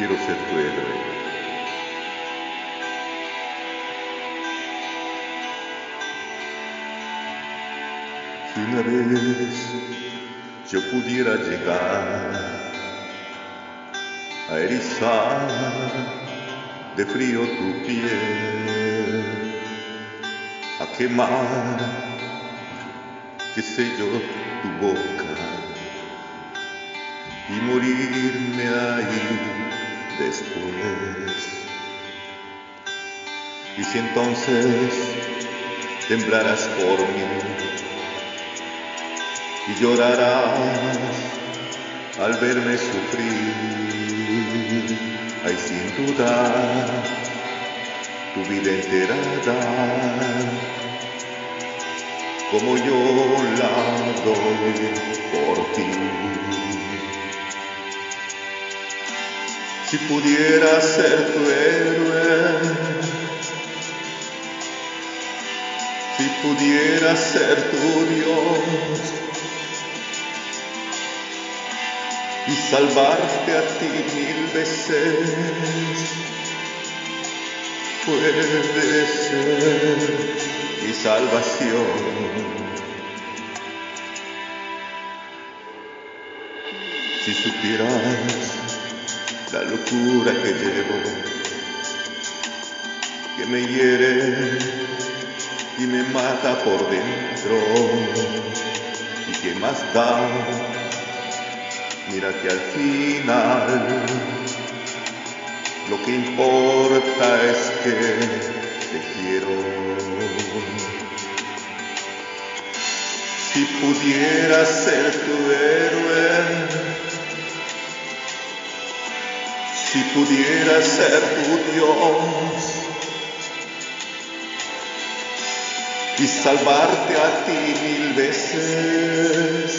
quiero ser tu héroe. Si una vez yo pudiera llegar a erizar de frío tu piel, a quemar, qué sé yo, tu boca y morirme ahí después. Y si entonces temblarás por mí y llorarás al verme sufrir, ay, sin dudar tu vida entera dar, como yo la doy por ti. Si pudiera ser tu héroe, si pudiera ser tu Dios y salvarte a ti 1000 veces, puede ser mi salvación. Si supieras la locura que llevo, que me hiere y me mata por dentro, y que más da, mira que al final lo que importa es que te quiero. Si pudiera ser tu héroe, si pudiera ser tu Dios y salvarte a ti 1000 veces,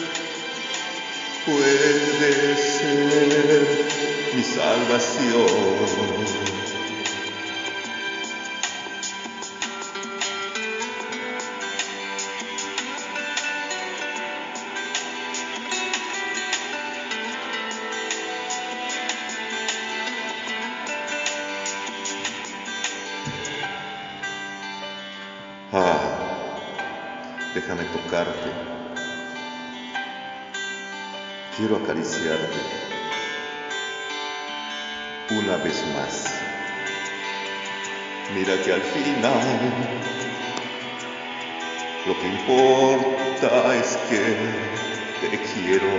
puede ser mi salvación. Déjame tocarte, quiero acariciarte una vez más. Mira que al final lo que importa es que te quiero.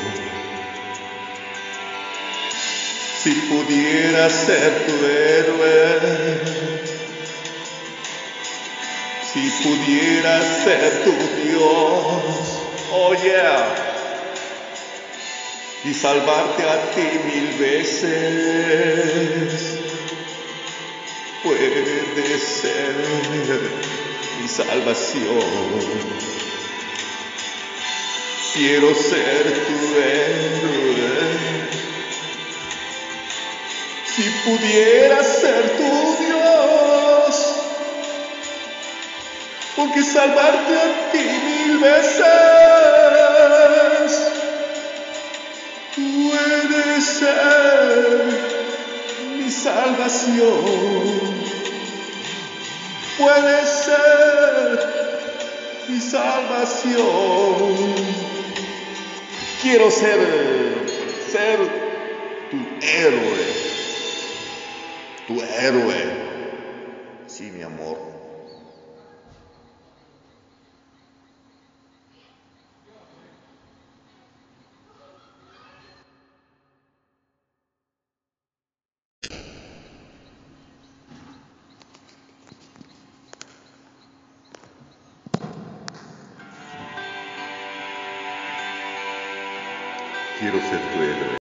Si pudiera ser tu héroe, si pudiera ser tu Dios, oh yeah, y salvarte a ti 1000 veces, puede ser mi salvación. Quiero ser tu héroe. Si pudiera ser tu Dios, porque salvarte a ti 1000 veces puede ser mi salvación, puede ser mi salvación. Quiero ser tu héroe, tu héroe, sí, mi amor. Quiero ser tu héroe.